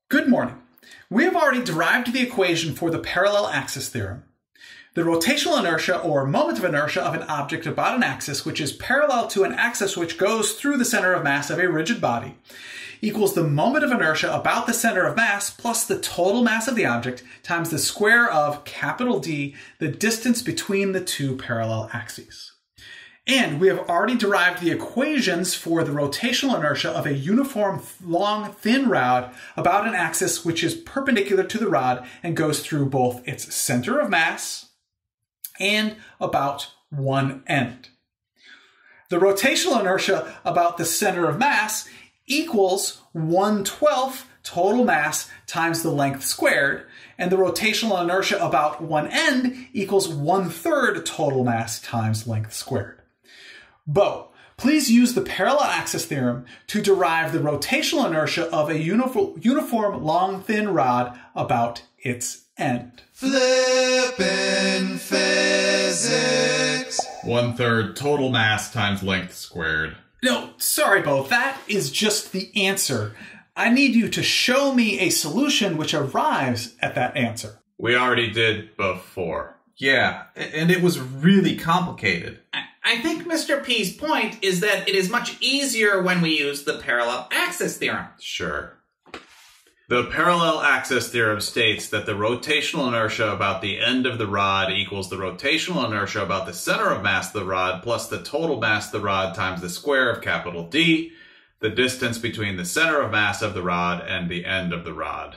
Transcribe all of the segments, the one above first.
Good morning. We have already derived the equation for the parallel axis theorem. The rotational inertia or moment of inertia of an object about an axis which is parallel to an axis which goes through the center of mass of a rigid body equals the moment of inertia about the center of mass plus the total mass of the object times the square of capital D, the distance between the two parallel axes. And we have already derived the equations for the rotational inertia of a uniform, long, thin rod about an axis which is perpendicular to the rod and goes through both its center of mass and about one end. The rotational inertia about the center of mass equals 1/12 total mass times the length squared, and the rotational inertia about one end equals 1/3 total mass times length squared. Bo, please use the parallel axis theorem to derive the rotational inertia of a uniform long thin rod about its end. Flippin' physics. 1/3 total mass times length squared. No, sorry, Bo, that is just the answer. I need you to show me a solution which arrives at that answer. We already did before. Yeah, and it was really complicated. I think Mr. P's point is that it is much easier when we use the parallel axis theorem. Sure. The parallel axis theorem states that the rotational inertia about the end of the rod equals the rotational inertia about the center of mass of the rod plus the total mass of the rod times the square of capital D, the distance between the center of mass of the rod and the end of the rod.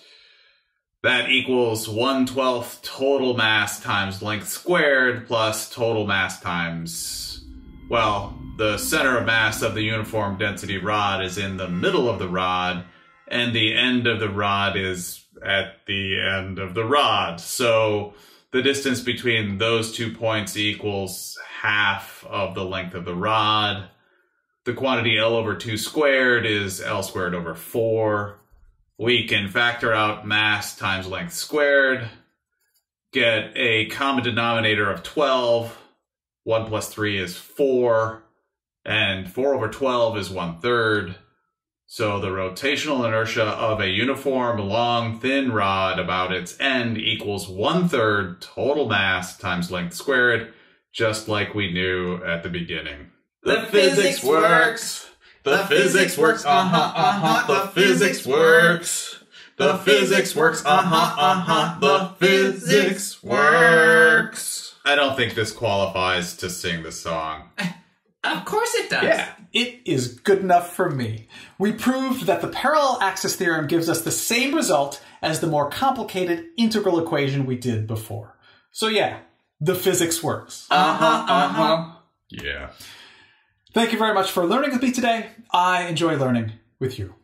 That equals 1/12 total mass times length squared plus total mass times, well, the center of mass of the uniform density rod is in the middle of the rod, and the end of the rod is at the end of the rod. So the distance between those 2 points equals half of the length of the rod. The quantity L over 2 squared is L squared over 4. We can factor out mass times length squared, get a common denominator of 12. 1 plus 3 is 4, and 4 over 12 is 1/3. So the rotational inertia of a uniform, long, thin rod about its end equals 1/3 total mass times length squared, just like we knew at the beginning. The physics works. The physics works, the physics works. The physics works, the physics works. I don't think this qualifies to sing the song. Of course it does. Yeah, it is good enough for me. We proved that the parallel axis theorem gives us the same result as the more complicated integral equation we did before. So yeah, the physics works. Yeah. Thank you very much for learning with me today. I enjoy learning with you.